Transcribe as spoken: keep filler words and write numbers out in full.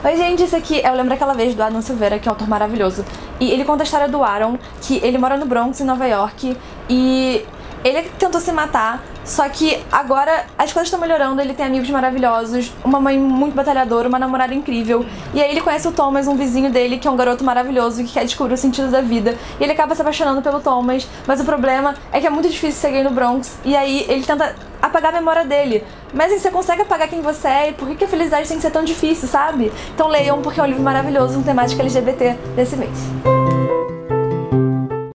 Oi gente, esse aqui é o Lembra Aquela Vez, do Adam Silveira, que é um autor maravilhoso. E ele conta a história do Aaron, que ele mora no Bronx, em Nova York, e ele tentou se matar, só que agora as coisas estão melhorando, ele tem amigos maravilhosos, uma mãe muito batalhadora, uma namorada incrível. E aí ele conhece o Thomas, um vizinho dele, que é um garoto maravilhoso, que quer descobrir o sentido da vida. E ele acaba se apaixonando pelo Thomas, mas o problema é que é muito difícil ser gay no Bronx, e aí ele tenta apagar a memória dele. Mas assim, você consegue apagar quem você é e por que que a felicidade tem que ser tão difícil, sabe? Então leiam, porque é um livro maravilhoso com temática L G B T desse mês.